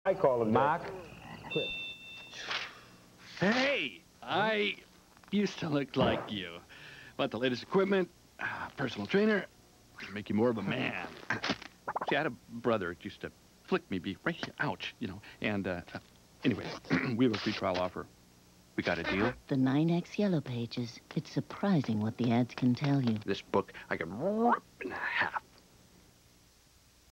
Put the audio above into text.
I call him Mark. Hey, I used to look like you. But the latest equipment, personal trainer, make you more of a man. See, I had a brother that used to flick me, right here, ouch, you know. And anyway, we have a free trial offer. We got a deal. The Nynex Yellow Pages. It's surprising what the ads can tell you. This book, I can rip in half.